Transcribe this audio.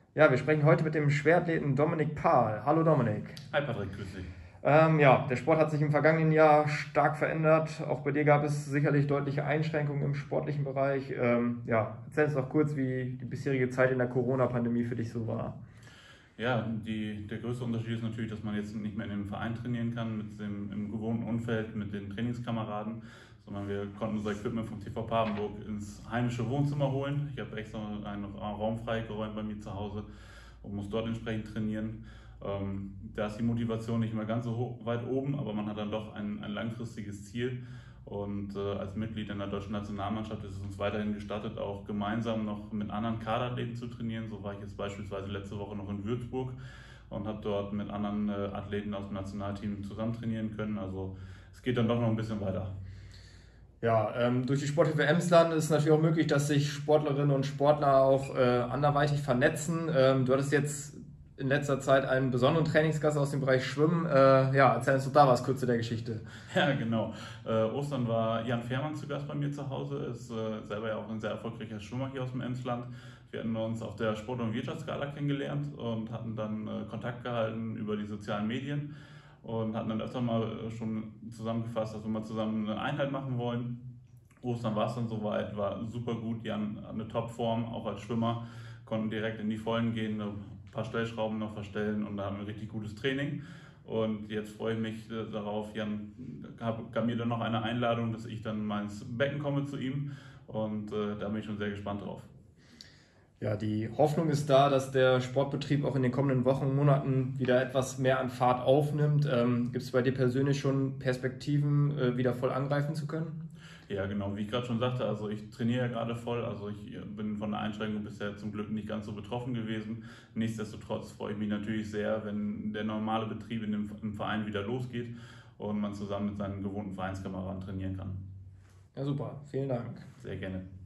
Ja, wir sprechen heute mit dem Schwerathleten Dominik Pahl. Hallo Dominik. Hi Patrick, grüß dich. Ja, der Sport hat sich im vergangenen Jahr stark verändert. Auch bei dir gab es sicherlich deutliche Einschränkungen im sportlichen Bereich. Ja, erzähl uns doch kurz, wie die bisherige Zeit in der Corona-Pandemie für dich so war. Ja, der größte Unterschied ist natürlich, dass man jetzt nicht mehr in einem Verein trainieren kann, im gewohnten Umfeld, mit den Trainingskameraden, sondern wir konnten unser Equipment vom TV Papenburg ins heimische Wohnzimmer holen. Ich habe extra einen Raum freigeräumt bei mir zu Hause und muss dort entsprechend trainieren. Da ist die Motivation nicht mehr ganz so weit oben, aber man hat dann doch ein langfristiges Ziel. Und als Mitglied in der deutschen Nationalmannschaft ist es uns weiterhin gestattet, auch gemeinsam noch mit anderen Kaderathleten zu trainieren. So war ich jetzt beispielsweise letzte Woche noch in Würzburg und habe dort mit anderen Athleten aus dem Nationalteam zusammen trainieren können. Also es geht dann doch noch ein bisschen weiter. Ja, durch die Sporthilfe Emsland ist es natürlich auch möglich, dass sich Sportlerinnen und Sportler auch anderweitig vernetzen. Du hattest jetzt in letzter Zeit einen besonderen Trainingsgast aus dem Bereich Schwimmen. Ja, erzähl uns doch da was kurz zu der Geschichte. Ja, genau. Ostern war Jan Fehrmann zu Gast bei mir zu Hause, ist selber ja auch ein sehr erfolgreicher Schwimmer hier aus dem Emsland. Wir hatten uns auf der Sport- und Wirtschaftsgala kennengelernt und hatten dann Kontakt gehalten über die sozialen Medien und hatten dann öfter mal schon zusammengefasst, dass wir mal zusammen eine Einheit machen wollen. Ostern war es dann soweit, war super gut. Jan hat eine Topform, auch als Schwimmer, konnten direkt in die Vollen gehen, ein paar Stellschrauben noch verstellen und da haben wir ein richtig gutes Training. Und jetzt freue ich mich darauf. Jan gab mir dann noch eine Einladung, dass ich dann mal ins Becken komme zu ihm. Und da bin ich schon sehr gespannt drauf. Ja, die Hoffnung ist da, dass der Sportbetrieb auch in den kommenden Wochen und Monaten wieder etwas mehr an Fahrt aufnimmt. Gibt es bei dir persönlich schon Perspektiven, wieder voll angreifen zu können? Ja, genau, wie ich gerade schon sagte, also ich trainiere ja gerade voll, also ich bin von der Einschränkung bisher zum Glück nicht ganz so betroffen gewesen. Nichtsdestotrotz freue ich mich natürlich sehr, wenn der normale Betrieb im Verein wieder losgeht und man zusammen mit seinen gewohnten Vereinskameraden trainieren kann. Ja, super. Vielen Dank. Sehr gerne.